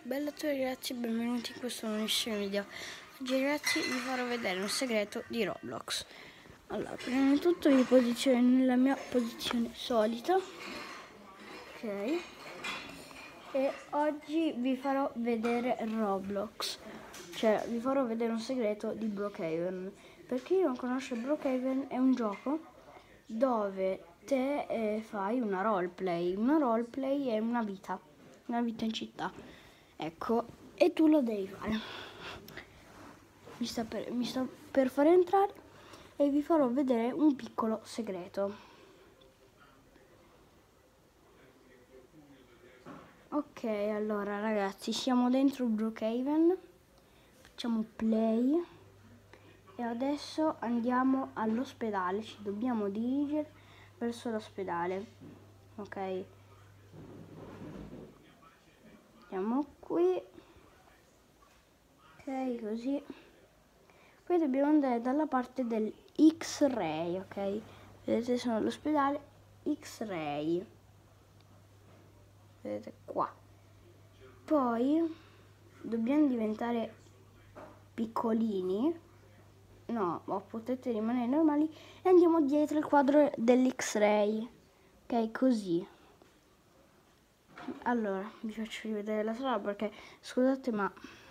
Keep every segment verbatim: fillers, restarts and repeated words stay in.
Bella a tutti ragazzi, benvenuti in questo nuovissimo video. Oggi ragazzi vi farò vedere un segreto di Roblox. Allora, prima di tutto vi posiziono nella mia posizione solita. Ok. E oggi vi farò vedere Roblox. Cioè, vi farò vedere un segreto di Brookhaven. Per chi non conosce Brookhaven, è un gioco dove te eh, fai una roleplay. Una roleplay è una vita, una vita in città. Ecco, e tu lo devi fare. Mi sta per, mi sta per fare entrare e vi farò vedere un piccolo segreto. Ok, allora ragazzi, siamo dentro Brookhaven. Facciamo play. E adesso andiamo all'ospedale. Ci dobbiamo dirigere verso l'ospedale. Ok. Andiamo qui. Ok, così. Poi dobbiamo andare dalla parte del X-Ray, ok? Vedete, sono all'ospedale X-Ray. Vedete qua. Poi dobbiamo diventare piccolini. No, ma potete rimanere normali. E andiamo dietro il quadro dell'X-Ray. Ok, così. Allora, vi faccio rivedere la strada perché, scusate, ma...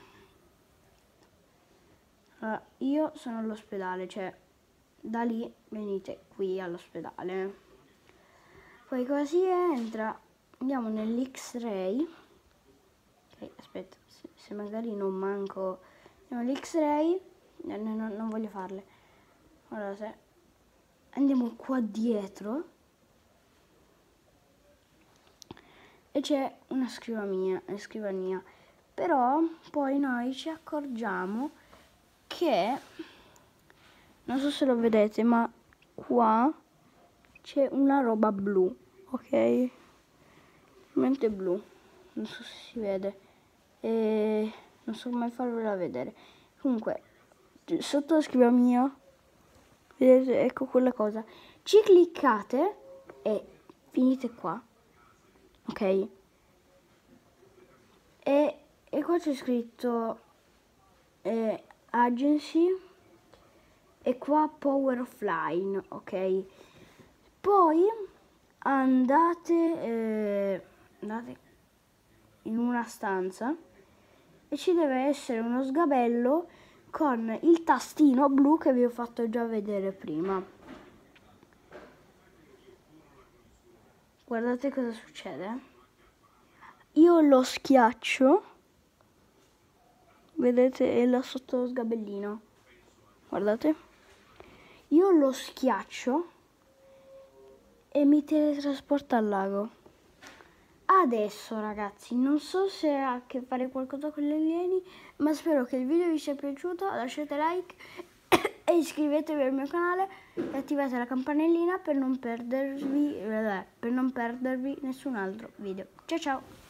Allora, io sono all'ospedale, cioè da lì venite qui all'ospedale. Poi cosa si entra? Andiamo nell'X-Ray. Ok, aspetta, se, se magari non manco... Andiamo all'X-Ray. No, no, no, non voglio farle. Allora, se andiamo qua dietro e c'è una scrivania, una scrivania. Però poi noi ci accorgiamo che, non so se lo vedete, ma qua c'è una roba blu, ok? Mente blu, non so se si vede, e non so come farvela vedere. Comunque, sotto la scrivania, vedete, ecco quella cosa. Ci cliccate e finite qua, ok? E, e qua c'è scritto eh, Agency. E qua Power Offline, ok? Poi andate, eh, andate in una stanza e ci deve essere uno sgabello con il tastino blu che vi ho fatto già vedere prima. Guardate cosa succede. Io lo schiaccio, vedete, è là sotto lo sgabellino. Guardate. Io lo schiaccio e mi teletrasporta al lago. Adesso ragazzi, non so se ha a che fare qualcosa con gli alieni, ma spero che il video vi sia piaciuto. Lasciate like e iscrivetevi al mio canale e attivate la campanellina per non perdervi, per non perdervi nessun altro video. Ciao ciao!